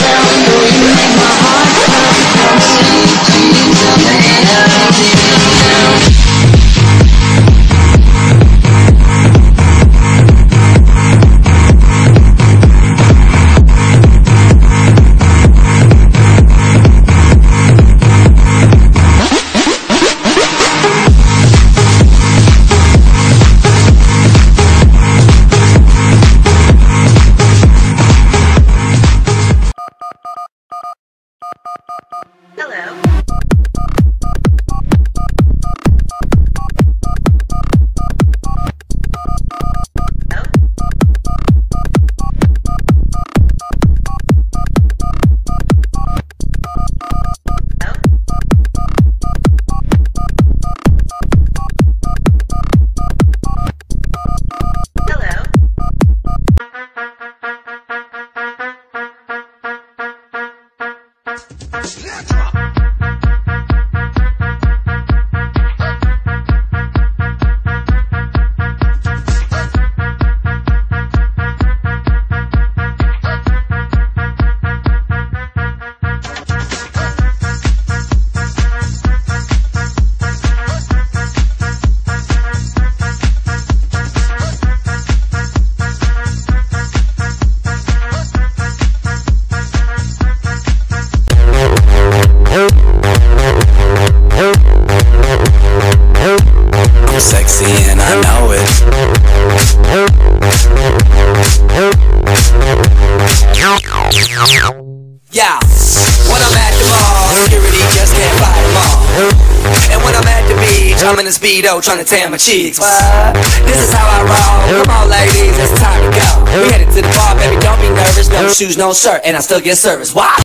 Sexy and I know it. Yeah, when I'm at the mall, security just can't fight them all. And when I'm at the beach, I'm in a Speedo trying to tan my cheeks. What? This is how I roll. Come on ladies, it's time to go. We headed to the bar, baby, don't be nervous. No shoes, no shirt, and I still get service. Why?